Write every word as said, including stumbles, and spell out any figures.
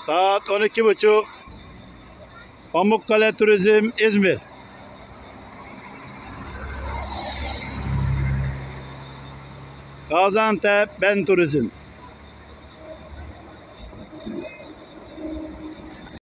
Saat on iki buçuk. Pamukkale Turizm İzmir. Gaziantep Ben Turizm.